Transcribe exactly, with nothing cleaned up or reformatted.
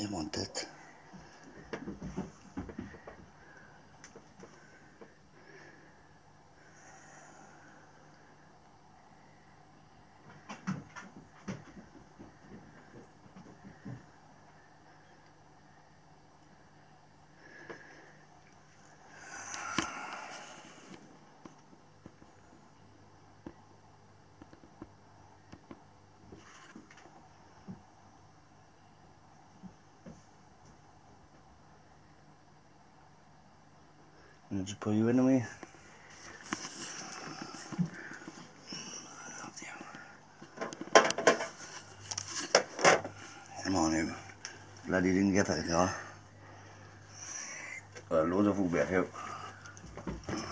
Io mondtad. Non ci puoi vedere me. Món là đi đến ghé thử cho. Ở lúa cho phụ biệt hiệu.